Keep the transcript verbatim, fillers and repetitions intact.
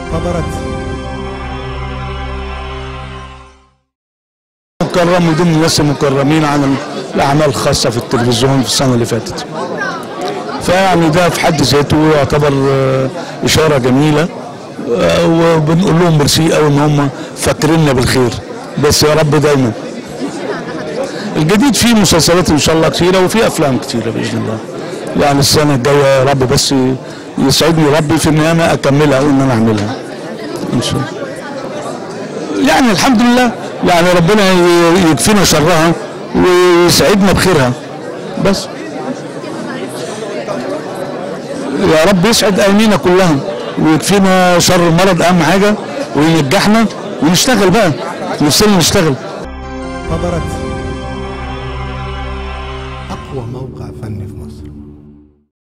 فبرت مكرم من ضمن الناس المكرمين على الاعمال الخاصه في التلفزيون في السنه اللي فاتت. فيعني ده في حد ذاته يعتبر اشاره جميله، وبنقول لهم ميرسي قوي ان هم فاكريننا بالخير، بس يا رب دايما. الجديد فيه مسلسلات ان شاء الله كثيره وفي افلام كثيره باذن الله. يعني السنه الجايه يا رب بس يسعدني ربي في ان انا اكملها وان انا اعملها ان شاء الله. يعني الحمد لله، يعني ربنا يكفينا شرها ويسعدنا بخيرها بس. يا رب يسعد ايامينا كلها ويكفينا شر المرض اهم حاجه، وينجحنا ونشتغل بقى، نفسنا نشتغل. فبرت